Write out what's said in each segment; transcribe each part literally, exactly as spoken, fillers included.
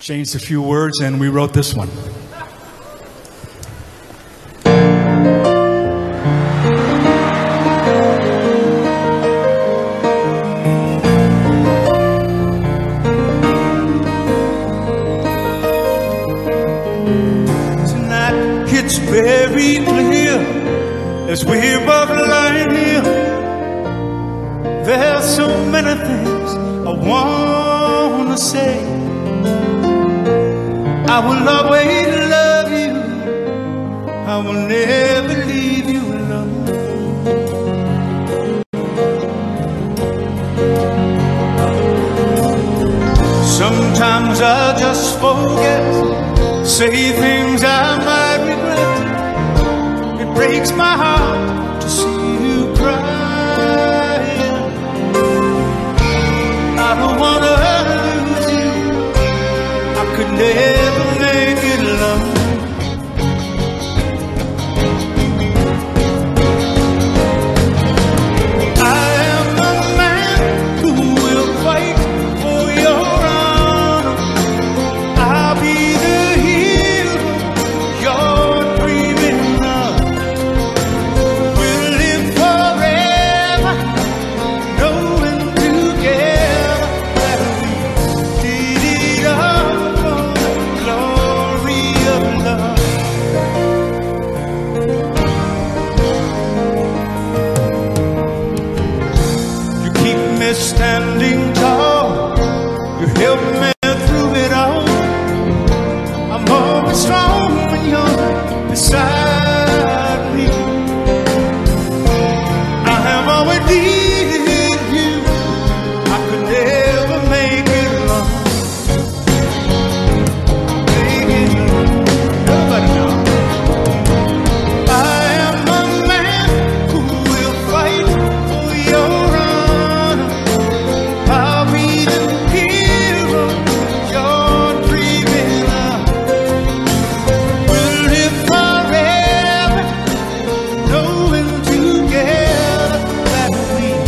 changed a few words, and we wrote this one. Tonight it's very clear as we're both lying here. There's so many things I want to say. I will always love you. I will never leave you alone. Sometimes I just forget, say things I might regret. It breaks my heart to see you crying. I don't want to lose you. I could never make it alone. I am a man who will fight for your honor. I'll be the hero you're dreaming of. We'll live forever, knowing together that we did it all for the glory of love. You keep me standing tall. You help me through it all. I'm always strong when you're beside me. I have always needed you. I could never make it alone. Make it alone. Nobody knows. I am a man who will fight for your honor. I'll be the hero you're dreaming of. We'll live forever, knowing together that we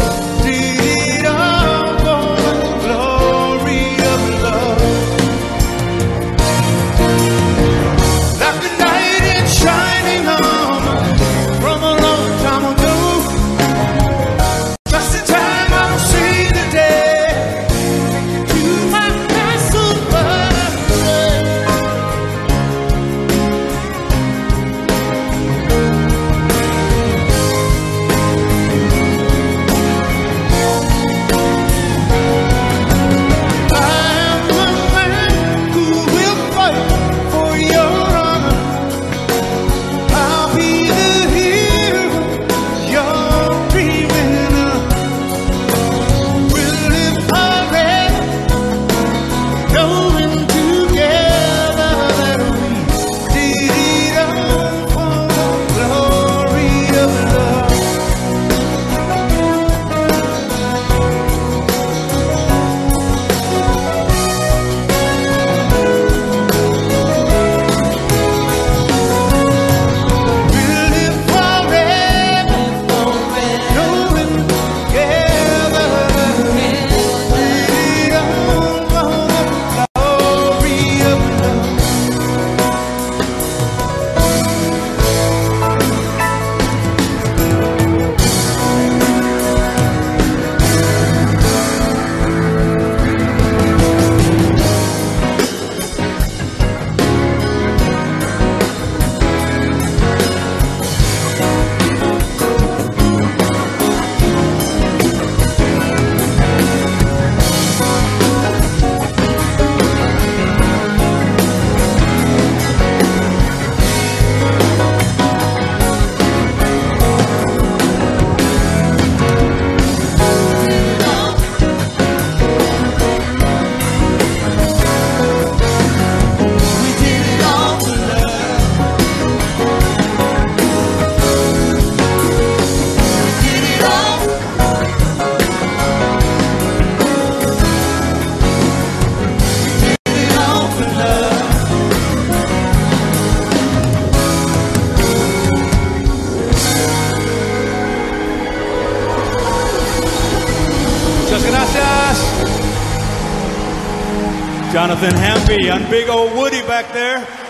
Jonathan Hamby and big old Woody back there.